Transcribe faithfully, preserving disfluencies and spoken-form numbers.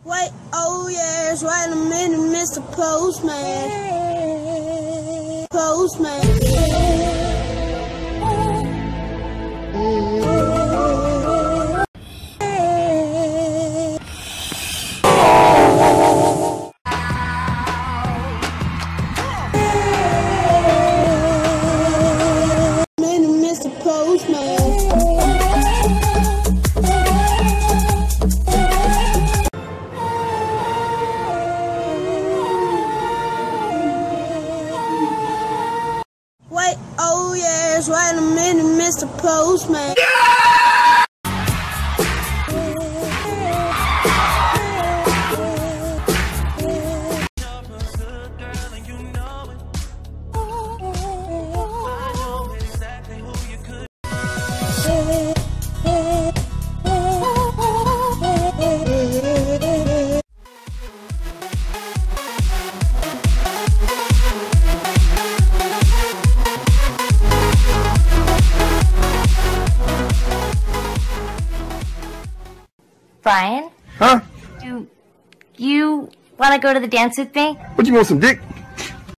Wait, oh yes, wait a minute, Mister Postman. Postman. Minute, Mister Postman. Wait, oh yes, wait a minute, Mister Postman. Yeah! Brian? Huh? Do you want to go to the dance with me? What, you want some dick?